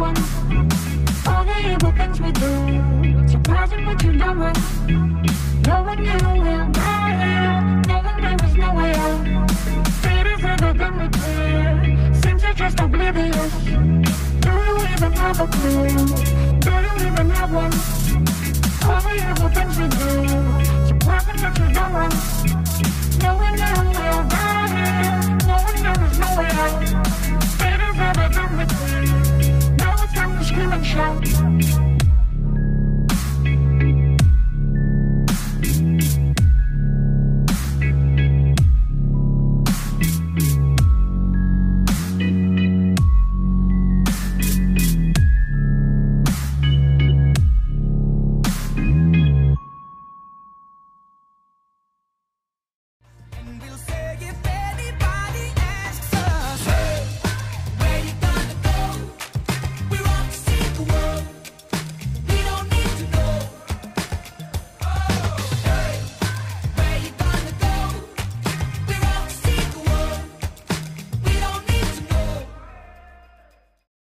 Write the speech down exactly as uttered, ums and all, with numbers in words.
one. All the evil things we do, surprising what you done with. No one knew we'll die here, knowing there was no way out. Fate is everything we fear, seems you're just oblivious. Do you even have a clue? Do you even have one? All the evil things we do, surprising what you done with.